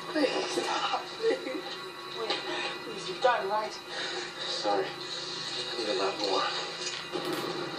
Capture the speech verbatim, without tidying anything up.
Please stop, please. Wait, please, you've done right. Sorry. I need a lot more.